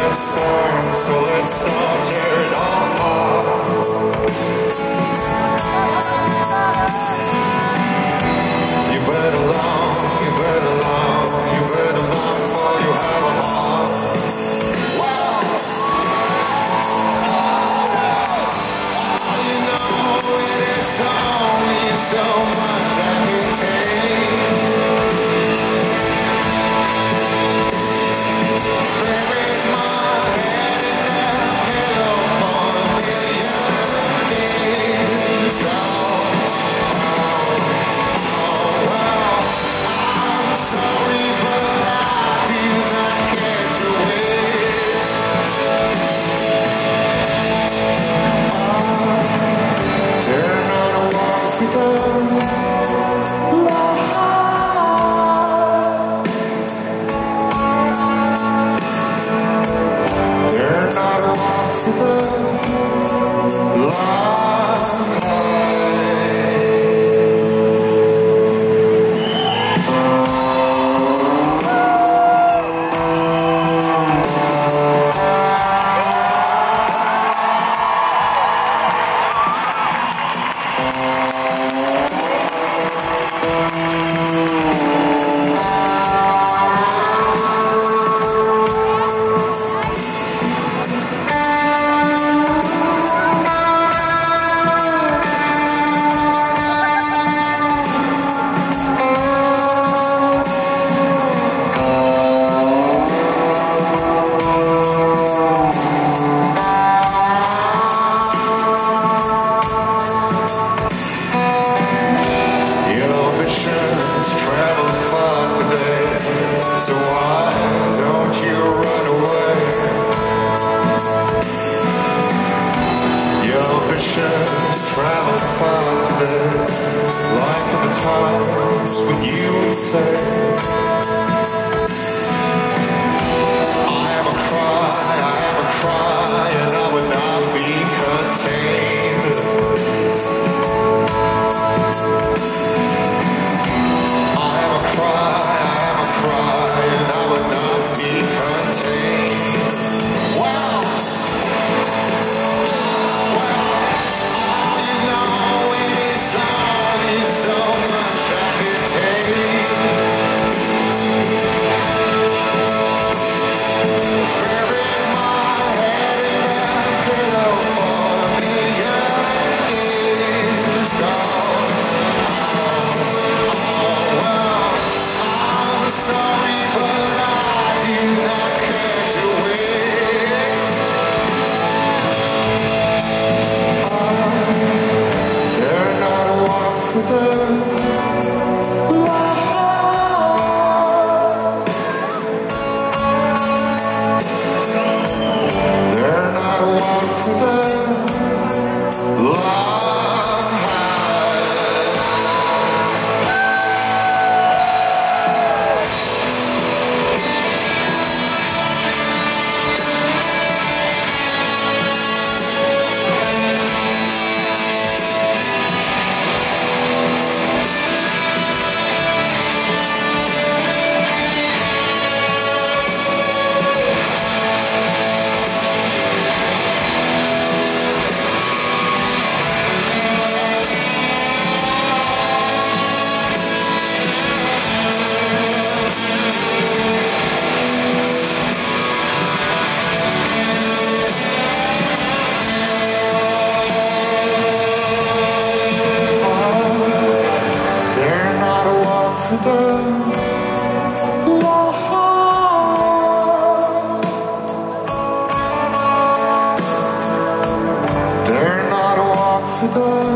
a storm, so let's start tear it all apart. You better long, you better long, you better long before you have a heart. Wow! You know it is only so much I can take. Buried my head in that pillow for a million days. Well, I'm sorry, but I do not care to wait. Dare not walk through the so why don't you run away? Your visions travel far today, like in the times when you would say, I am a cry, and I would not be contained. I am a cry, and I would not be contained. Wow! You know it is only so much I can take. Bury my head in that pillow for a million years. Well, I'm sorry, but I do not care to wait. Dare not walk through the light. Dare not walk through the light. Through the light. Dare not walk through the